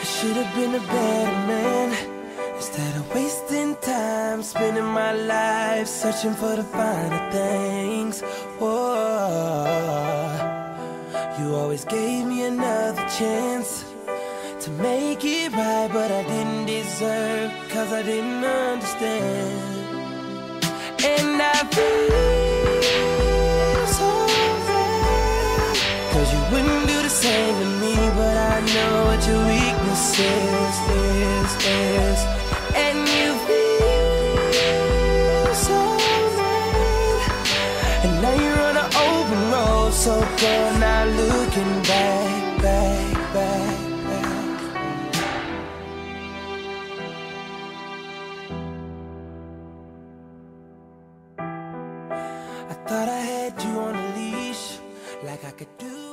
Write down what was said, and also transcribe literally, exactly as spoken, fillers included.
should have been a better man. Instead of wasting time, spending my life searching for the finer things. Whoa. You always gave me another chance to make it right, but I didn't deserve, cause I didn't understand. And I feel so bad, cause you wouldn't do the same to me, but I know what your weakness is, is, is. And you feel so bad, and now you're on an open road, so go not looking back, back, back. Thought I had you on a leash, like I could do